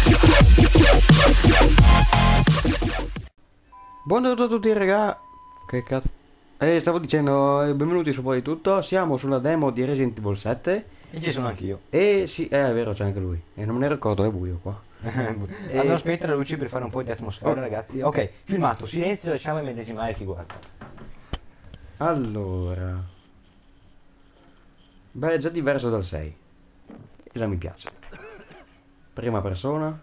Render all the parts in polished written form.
Buongiorno a tutti raga. Che cazzo. Stavo dicendo, benvenuti su Poi di Tutto. Siamo sulla demo di Resident Evil 7. E ci sono anch'io. E sì, è vero, c'è anche lui. E non me ne ricordo, è buio qua. Abbiamo spento le luci per fare un po' di atmosfera, ragazzi. Ok, filmato, silenzio, lasciamo immedesimare chi guarda. Allora. Beh, è già diverso dal 6. E già mi piace. Prima persona.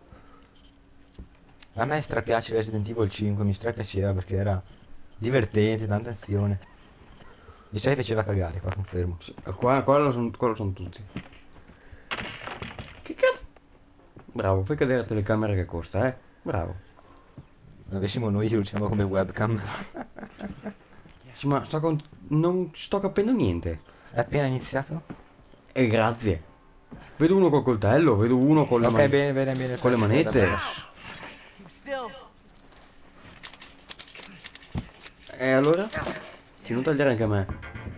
A me strapiace Resident Evil 5, mi strapiaceva perché era divertente, tanta azione. Il 6 faceva cagare, qua confermo. Quello sono tutti. Che cazzo? Bravo, fai cadere la telecamera che costa, eh? Bravo. Avessimo noi ci usiamo come webcam. Sì, ma non sto capendo niente. È appena iniziato? E grazie. Vedo uno col coltello, vedo uno con le Ok, bene, bene, bene. con le manette. E allora? Ci non tagliare anche a me.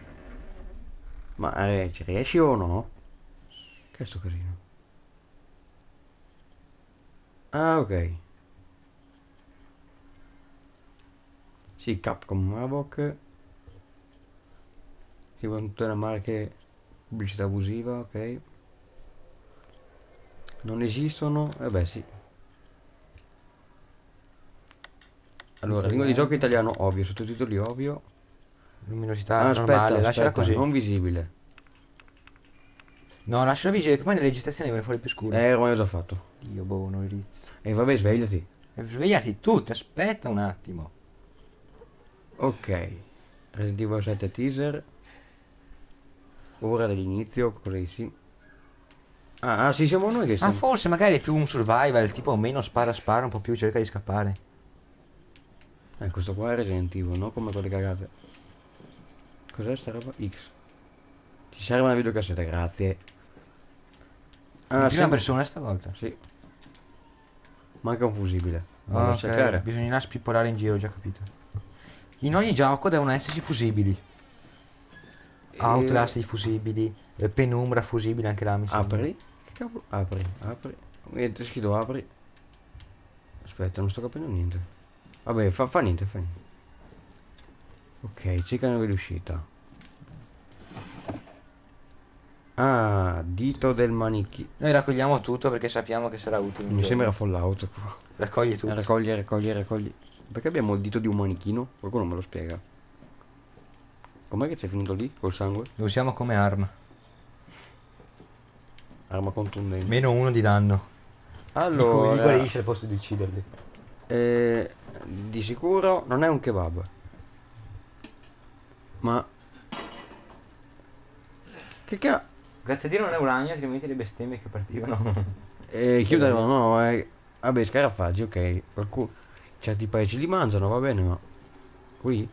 Ma ci riesci o no? Che è sto casino? Ah, ok. Sì, Capcom Havoc. Si vogliono tutte le marche pubblicità abusiva, ok. Non esistono? Eh beh sì. Allora, lingua di gioco italiano ovvio, sottotitoli ovvio. Luminosità Ah, normale, lasciala aspetta, così. non visibile. No, lasciala visibile, che poi nelle registrazioni viene fuori più scuro. Ormai ho già fatto. Dio, boh, non rizzo. E vabbè, svegliati. Svegliati tutti, aspetta un attimo. Ok. Resident Evil 7 teaser. Ora dell'inizio, così sì. Ah, sì, siamo noi che Ah, siamo. forse magari è più un survival, tipo meno spara spara, un po' più cerca di scappare. Questo qua è Resident Evil, no? Come quelle cagate. Cos'è sta roba? X. Ti serve una videocassetta, grazie. In prima siamo... persona stavolta. Sì. Manca un fusibile. Ah, Vado a ok, cercare. bisognerà spippolare in giro, ho già capito. In ogni gioco devono esserci fusibili. Outlast i fusibili, Penumbra fusibile anche là mi sembra. Apri? Che cavolo? Apri. Niente, scritto apri. Aspetta, non sto capendo niente. Vabbè, fa niente, fa niente. Ok, cercano l'uscita. Ah, dito del manichi. Noi raccogliamo tutto perché sappiamo che sarà utile. Mi sembra Fallout. Raccogli tutto. Raccogli. Perché abbiamo il dito di un manichino? Qualcuno me lo spiega. Com'è che c'è finito lì col sangue? Lo usiamo come arma. Arma contundente. -1 di danno. Allora, Li guarisce al posto di ucciderli. di sicuro non è un kebab. Ma che cazzo? Grazie a Dio non è uranio, altrimenti le bestemmie che partivano. Chiuderlo, no, vabbè, scarafaggi, ok. Certi paesi li mangiano, va bene, ma qui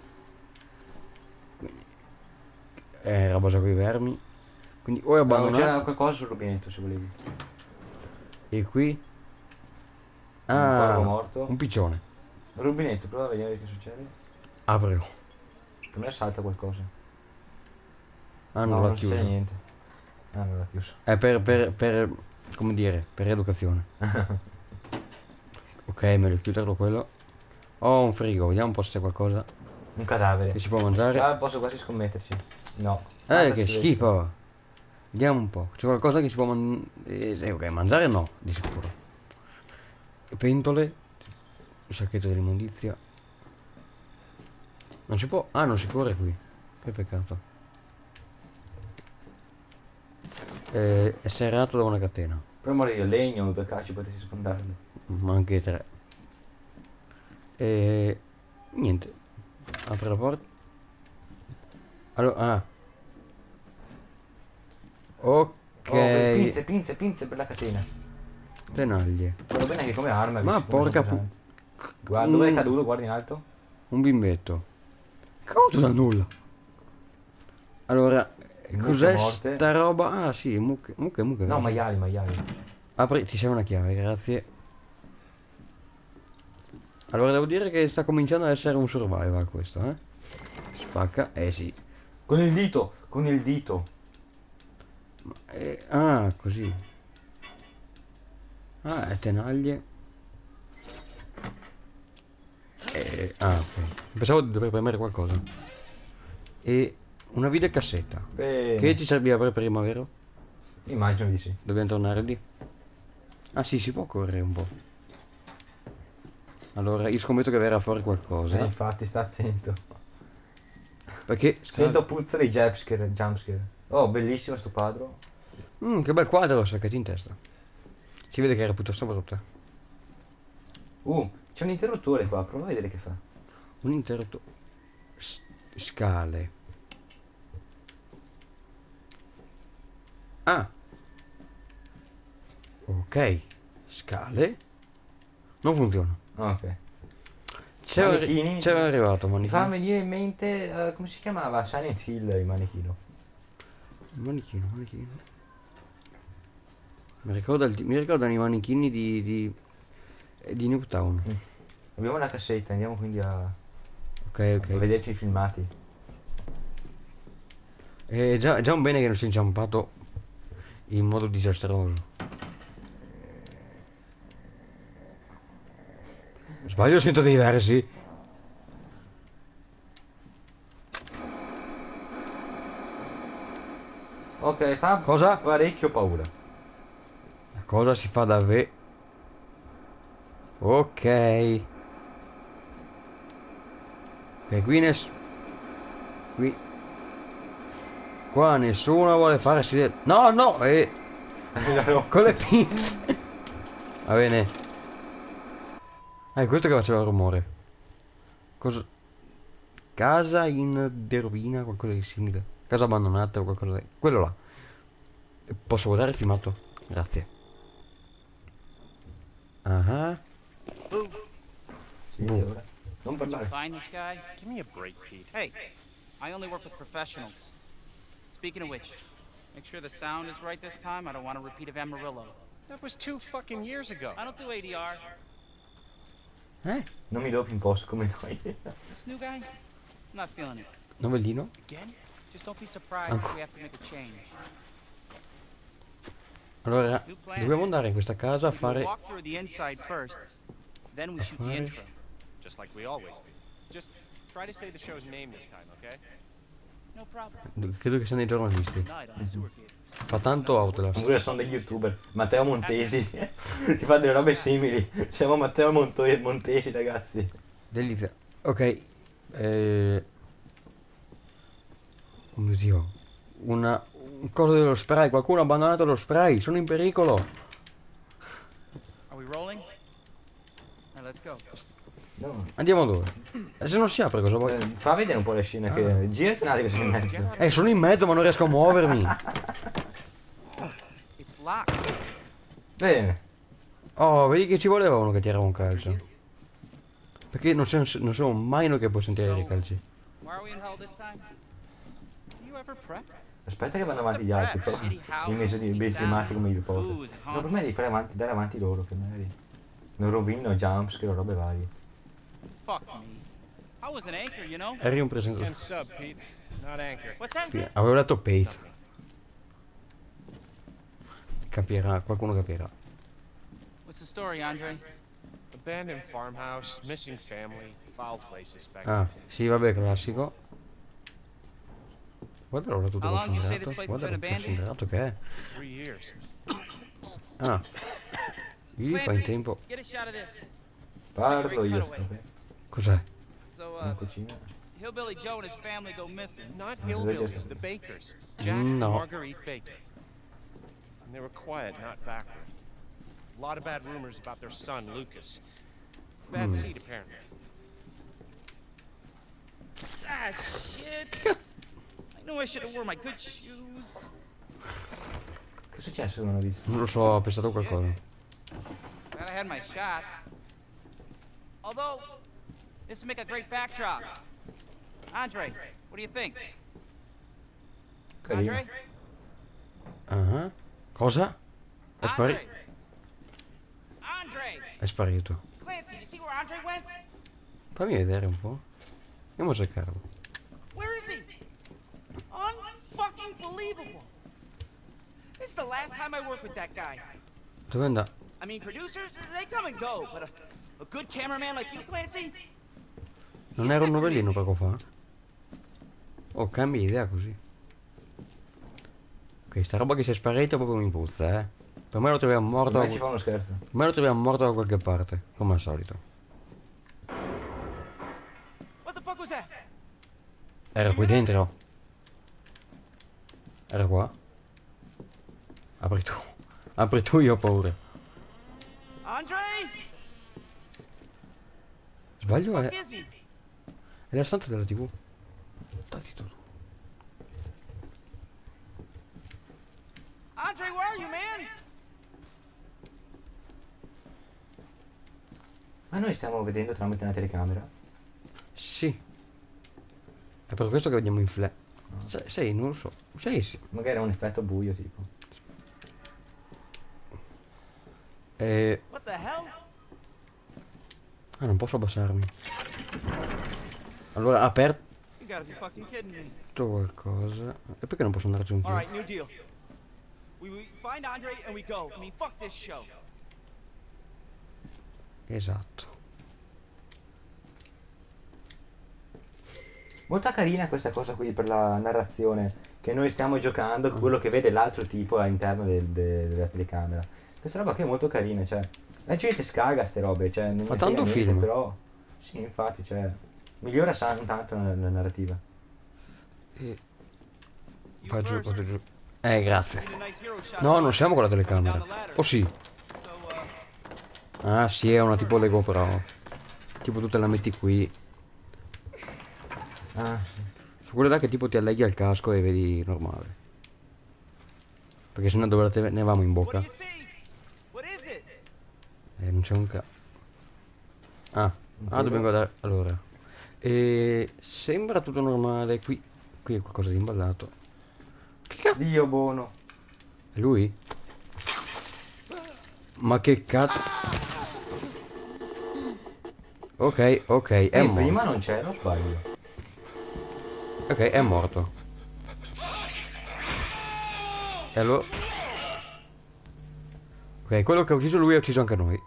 è roba già con i vermi. Quindi o è abbandonato. C'era qualcosa sul rubinetto se volevi. E qui? Un corvo morto. Un piccione. Il rubinetto, prova a vedere che succede. Aprilo. Per me salta qualcosa. Ah, No, non l'ha non chiuso. succede niente. Ah, non l'ha chiuso. È per come dire, per educazione. Ok, meglio chiuderlo quello. Ho un frigo, vediamo un po' se c'è qualcosa Un cadavere. che si può mangiare. Ah, posso quasi scommetterci. No. Che schifo. Vediamo un po'. C'è qualcosa che si può mangiare? Ok, mangiare no, di sicuro. Pentole. Il sacchetto dell'immondizia. Non si può. Ah, non si corre qui. Che peccato. È serrato da una catena. Però morire il legno, 2 calci potessi sfondarli. Ma anche 3. Niente. Apre la porta. Allora, ok. Oh, pinze per la catena. Tenaglie. Quello bene che come arma. Ma porca Guarda, dove è caduto? Guarda in alto. Un bimbetto. Caduto da nulla. Allora, cos'è sta roba? Ah sì, mucche. No, maiali. Apri, ti serve una chiave, grazie. Allora devo dire che sta cominciando ad essere un survival questo, eh. Spacca, sì. Con il dito. Così. Ah, e tenaglie. Ah, ok. Pensavo di dover premere qualcosa. E una videocassetta. Bene. Che ci serviva per prima, vero? Immagino di sì. Dobbiamo tornare lì. Ah sì, si può correre un po'. Allora, io scommetto che verrà fuori qualcosa. Infatti, sta attento. Perché... Sento puzza di jumpscare. Oh, bellissimo sto quadro. Che bel quadro, saccati in testa. Si vede che era piuttosto brutta. C'è un interruttore qua, prova a vedere che fa. Un interrotto... Scale. Ah. Ok. Scale. Non funziona. Ah, ok. C'era arrivato, Mi fa manichino. venire in mente, come si chiamava? Silent Hill, il manichino. Manichino. Mi ricordano i manichini di Newtown. Abbiamo una cassetta, andiamo quindi a Ok. vederci i filmati. È già un bene che non si è inciampato in modo disastroso. Sbaglio, sento dei versi. Ok, fa Cosa? parecchio paura. Cosa si fa davvero? Ok. E qui. Qua nessuno vuole farsi del... No, con le pinze. Va bene. È questo che faceva rumore. Cosa? Casa in derovina, qualcosa di simile. Casa abbandonata o qualcosa di... Quello là. Posso guardare il filmato? Grazie. Ah. Sì, ora. Non parlare. Find this guy? Give me a break, Pete. Hey, I only work with professionals. Speaking of which, make sure the sound is right this time. I don't want a repeat of Amarillo. That was 2 fucking years ago. I don't do ADR. Non mi dopo in posto come noi. This new guy? I'm not feeling it. Novellino? Again? Just don't be surprised if we have to make a change. Allora, New plan. dobbiamo andare in questa casa a We do a fare... walk through the inside first, then we shoot the fare- intro. Just like we always do. Just try to say the show's name this time, okay? No problem. Credo che siano i giornalisti. Tonight on the sewer kid. Fa tanto Outlast. Comunque sono degli youtuber. Matteo Montesi. Che fa delle robe simili. Siamo Matteo Montesi, ragazzi. Delizia. Ok. Oh mio Dio. Un coso dello spray. Qualcuno ha abbandonato lo spray. Sono in pericolo. Are we rolling? All right, let's go. No. Andiamo dove? E se non si apre cosa vuoi? Fa vedere un po' le scene che... Girati un attimo che sei in mezzo. Sono in mezzo ma non riesco a muovermi. It's locked. Bene. Oh, vedi che ci voleva uno che tirava un calcio. Perché non sono mai noi che può sentire i calci. Why are we in hell this time? Do you ever prep? Aspetta che vanno avanti gli altri, però. Invece di bizzimati come il posto. No, per me devi fare avanti, dare avanti loro, che magari non rovino jumps, che robe varie. Fuck me. I was an anchor, you know? Eri un presente. And sub, Pete. Not anchor. What's that? Sì, avevo letto Pace. Capirà, qualcuno capirà. What's the story, Andre? Abandoned farmhouse, missing family, foul play suspected. Ah, sì, vabbè, classico. Guarda l'ora tutto How long did you say this considerato. place has Guarda been che considerato che è. 3 years. Ah. Gli fa in tempo. Get a shot of this. Parlo io, sto Cos'è? So, in cucina. Hillbilly Joe and his family go missing. Not hillbillies, the Bakers. Jack No. and Marguerite Baker. And they were quiet, not backward. A lot of bad rumors about their son, Lucas. Bad seed, apparently. Ah, shit. I knew I should have worn my good shoes. Che è successo che non ho visto? Non lo so, ho pensato a qualcosa. Glad I had my shots. Although, this would make a great backdrop. Andre, what do you think? Carino. Andre? Ah. Cosa? È sparito. Andre! È sparito. Clancy, you see where Andre went? Fammi vedere un po'. Andiamo a cercarlo. Where is he? Unfucking believable. This is the last time I work with that guy. Dove andà? I mean, producers, they come and go, but a good cameraman like you, Clancy? Non era un novellino poco fa? Oh, cambia idea così. Ok, sta roba che si è sparita proprio mi puzza, eh. Per me lo troviamo morto. Ma ci fa uno scherzo. Per me lo troviamo morto da qualche parte, come al solito. What the fuck was that? Era qui dentro. Era qua. Apri tu. Apri tu, io ho paura. Andre? Sbaglio è... Fuck is he? È la stanza della TV. Sta zitto tu. Andre, where are you, man? Ma noi stiamo vedendo tramite una telecamera. Sì. È per questo che vediamo in flash. Sei, non lo so. Sì. Magari è un effetto buio tipo. What the hell? Ah, non posso abbassarmi. Allora, ha aperto You gotta be fucking kidding me. qualcosa. E perché non posso andare giù anch'io? Alright, new deal. We find Andre and we go. I mean, fuck this show. Esatto. Molto carina questa cosa qui per la narrazione. Che noi stiamo giocando con quello che vede l'altro tipo all'interno della telecamera. Questa roba qui è molto carina, cioè. La gente scaga ste robe, cioè. Non Ma mi tanto frega niente, film. però. Sì, infatti, cioè. Migliora tanto la narrativa. E... You Vai giù, first. vado giù. Grazie. Need a nice hero shot No, of non siamo con la down telecamera. the ladder. Oh sì. So, Ah sì, è una tipo Lego Pro. Tipo tu te la metti qui. Ah, sì. Su quella là che tipo ti alleghi al casco e vedi normale. Perché sennò dove la tenevamo in what bocca? do you see? What is it? Non c'è un Ah, dobbiamo guardare. Allora. Sembra tutto normale. Qui è qualcosa di imballato. Che cazzo? Dio buono. È lui? Ma che cazzo? Ok, è morto. Prima non c'era, o sbaglio? Ok, è morto. E allora... Ok, quello che ha ucciso lui ha ucciso anche noi.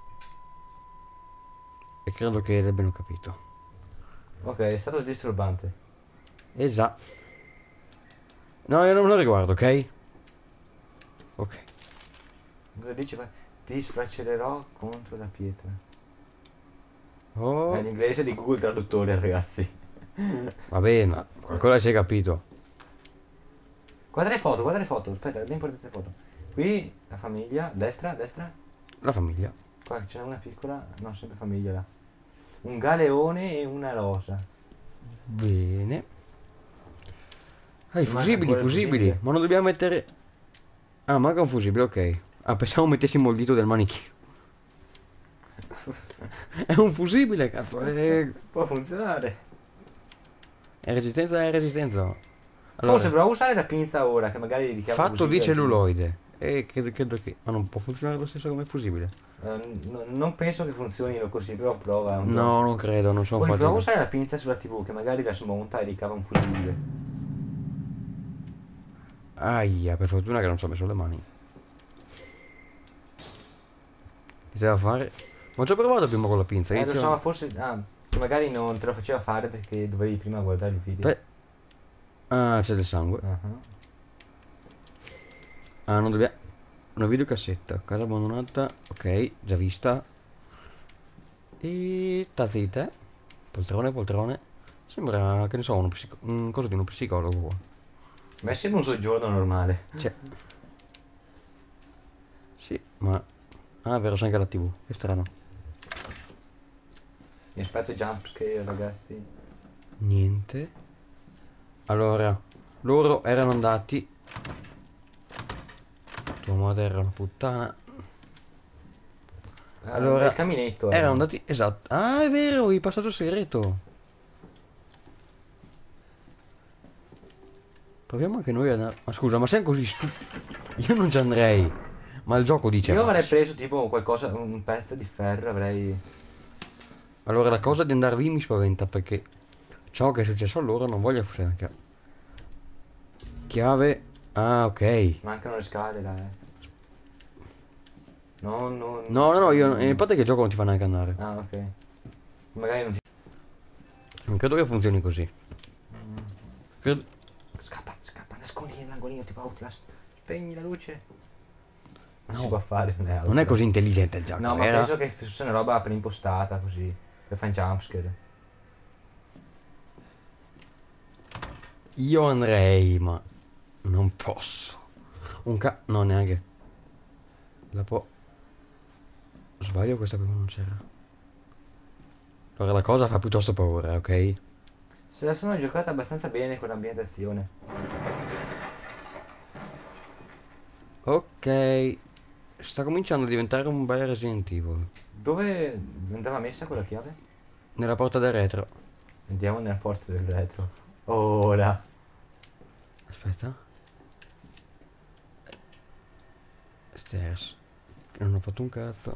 E credo che l'abbiano capito. Ok, è stato disturbante. Esatto. No, io non me lo riguardo, ok? Ok. Cosa dice? Ti sfracellerò contro la pietra. Oh, È l'inglese di Google Traduttore, ragazzi. va bene, qualcosa si è capito. Guarda le foto, aspetta, l'importante foto. Qui la famiglia, destra. La famiglia. Qua c'è una piccola, no, sempre famiglia là. Un galeone e una rosa. Bene. Ah, i Manca fusibili, ancora il fusibili. fusibile. Ma non dobbiamo mettere... Ah, manca un fusibile, ok. Ah, pensavo mettessimo il dito del manichino. È un fusibile, cazzo. Può funzionare. È resistenza, è resistenza. Forse Allora, provo a usare la pinza ora, che magari richiama fatto di fusibile. celluloide. E credo che... Ma non può funzionare lo stesso come fusibile. Non penso che funzionino così, però prova. No, non credo, non sono Poi fatti. provo a usare la pinza sulla TV, che magari la smonta e ricava un fusibile. Aia, per fortuna che non ci ho messo le mani. Che si deve fare? Ma ho già provato prima con la pinza. Lo inizio- so, ma forse. Che magari non te lo faceva fare perché dovevi prima guardare il video. Beh. Ah, c'è del sangue. Uh-huh. Ah, non dobbiamo... Una videocassetta. Casa abbandonata. Ok, già vista. E... tazzite. Poltrone. Sembra, che ne so, un coso di uno psicologo qua. Ma è sempre un soggiorno normale. C'è. Sì, ma... Ah, è vero, c'è anche la TV. Che strano. Mi aspetto jumpscare, ragazzi. Niente. Allora, loro erano andati... Tua madre era una puttana. Allora, il caminetto. erano andati... Esatto. Ah, è vero, il passaggio segreto. Proviamo anche noi a... Ma scusa, ma siamo così Io non ci andrei. Ma il gioco dice... Io avrei vai. preso tipo qualcosa, un pezzo di ferro, avrei... Allora, la cosa di andare lì mi spaventa perché... Ciò che è successo a loro non voglio fosse anche... Chiave... Ah, ok. Mancano le scale là, No, no, No, io... Il fatto è che il gioco non ti fa neanche andare. Ah, ok. Magari non ti... Non credo che funzioni così. Credo... Scappa, nascondi nell'angolino, tipo Outlast. Spegni la luce. Non No. si può fare, non è Non è così intelligente il gioco, No, ma era? penso che fosse una roba preimpostata così. Per fare un jumpscare. Io andrei, ma... Non posso. No, neanche. La può... Sbaglio, questa prima non c'era. Allora la cosa fa piuttosto paura, ok? Se la sono giocata abbastanza bene con l'ambientazione. Ok. Sta cominciando a diventare un bel Resident Evil. Dove andava messa quella chiave? Nella porta del retro. Andiamo nella porta del retro. Ora. Aspetta. Stairs. Che non ho fatto un cazzo.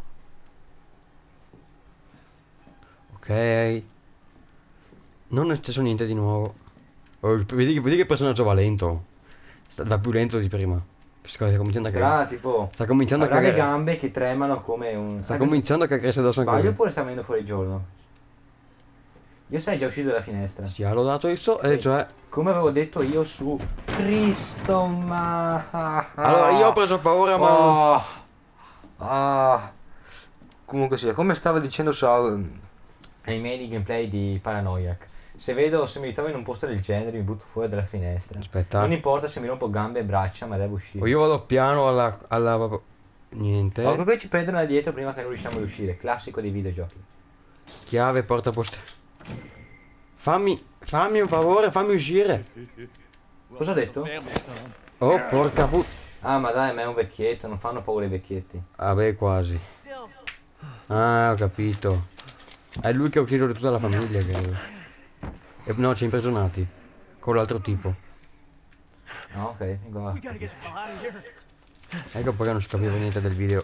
Ok. Non è successo niente di nuovo. Oh, vedi che personaggio va lento. Va più lento di prima. Sta cominciando a Sarà cagare. tipo... Sta cominciando a avrà le cagare. gambe che tremano come un... Sta cominciando a cagarsi addosso Sbaglio ancora. oppure sta venendo fuori il giorno? Io sai già uscito dalla finestra. Si ha lodato il so, e cioè... Come avevo detto io su Cristo ma... Allora io ho preso paura ma... Oh. Ah. Comunque sia, come stavo dicendo ai miei di gameplay di Paranoiac. Se mi ritrovo in un posto del genere mi butto fuori dalla finestra. Aspetta. Non importa se mi rompo gambe e braccia, ma devo uscire. O io vado piano alla... Niente. Oh, poi ci prendono da dietro prima che non riusciamo ad uscire. Classico dei videogiochi. Chiave, porta posta. Fammi un favore, fammi uscire. Cosa ho detto? Oh, porca Ah, ma dai, ma è un vecchietto, non fanno paura i vecchietti. Vabbè, quasi. Ah, ho capito. È lui che ha ucciso tutta la famiglia, credo. No, c'è imprigionati. Con l'altro tipo. Ah, ok, guarda. Ecco perché non si capiva niente del video.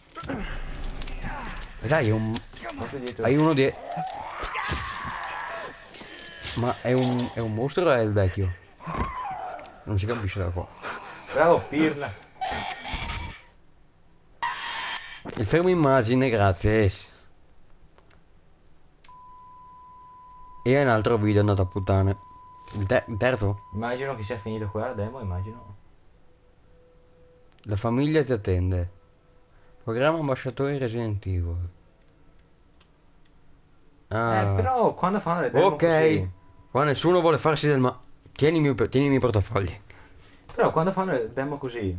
E dai, Proprio dietro. hai uno di... Ma è un mostro o è il vecchio? Non si capisce da qua. Bravo, Pirla. Il fermo immagine, grazie. E un altro video è andato a puttane. Il terzo? Immagino che sia finito qua la demo, immagino. La famiglia ti attende. Programma ambasciatori Resident Evil. Ah. Però quando fanno le demo Ok. così... Qua nessuno vuole farsi del ma... Tienimi i miei portafogli. Però quando fanno le demo così...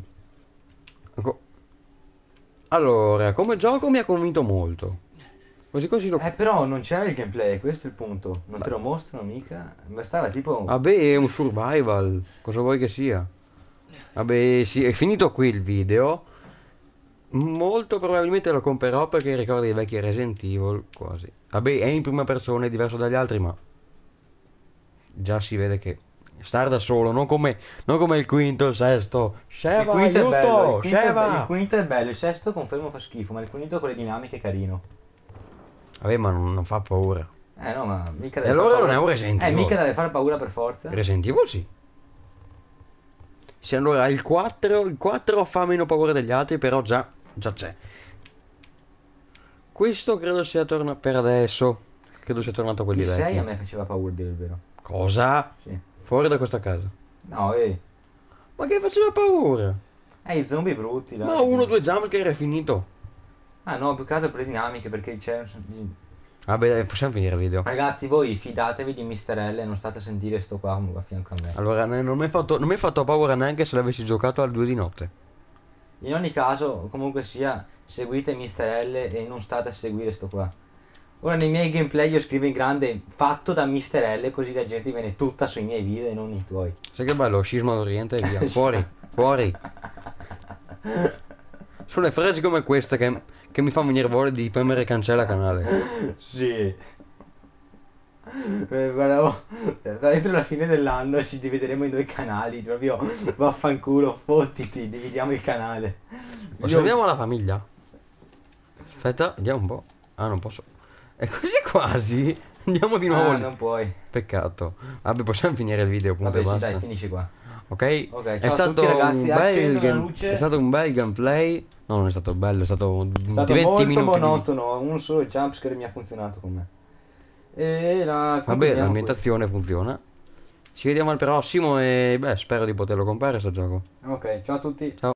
Allora, come gioco mi ha convinto molto. Così lo... però non c'era il gameplay, questo è il punto. Non te lo mostrano mica. Bastava tipo... Vabbè, è un survival. Cosa vuoi che sia? Vabbè, sì, è finito qui il video. Molto probabilmente lo comprerò perché ricorda i vecchi Resident Evil, quasi. Vabbè, è in prima persona, è diverso dagli altri, ma... Già si vede che... Star da solo, non come il quinto, il sesto. Sheva, aiuto! Sheva! Il quinto è bello, il sesto confermo fa schifo, ma il quinto con le dinamiche è carino. Vabbè, ma non fa paura. No, ma mica E deve allora far non paura. è un Resident Evil. Mica deve fare paura per forza. Resident Evil sì. Sì, allora il 4 fa meno paura degli altri, però già c'è. Questo credo sia tornato per adesso. Credo sia tornato a quelli Il 6 vecchi. a me faceva paura, dire il vero. Cosa? Sì. Fuori da questa casa. No, Ma che faceva paura? i zombie brutti, dai. Ma 1-2 jumpscare è finito. Ah no, più che altro per le dinamiche, perché c'è... Vabbè, dai, possiamo finire il video. Ragazzi, voi fidatevi di Mr. L e non state a sentire sto qua a fianco a me. Allora, non mi è fatto paura neanche se l'avessi giocato al 2 di notte. In ogni caso, comunque sia, seguite Mr. L e non state a seguire sto qua. Ora nei miei gameplay io scrivo in grande fatto da Mr. L, così la gente viene tutta sui miei video e non i tuoi. Sai che bello, scisma d'Oriente e via. Fuori, fuori. Sono le frasi come queste che mi fanno venire voglia di premere cancella canale. Sì. Guarda, entro la fine dell'anno ci divideremo in 2 canali, proprio vaffanculo, fottiti, dividiamo il canale. Osserviamo la famiglia. Aspetta, vediamo un po'. Ah, non posso. E così quasi. Andiamo di nuovo lì. non puoi. Peccato. Vabbè, possiamo finire il video, appunto, e Vabbè, sì, basta. dai, finisci qua. Ok? Ok, È ciao a stato tutti, ragazzi, un accendo la bel luce. è stato un bel gameplay. No, non è stato bello, è stato È stato 20 molto minuti di... monotono, un solo jumpscare mi ha funzionato con me. E Vabbè, concludiamo l'ambientazione funziona. Ci vediamo al prossimo e beh, spero di poterlo comprare sto gioco. qui. Ok, ciao a tutti. Ciao.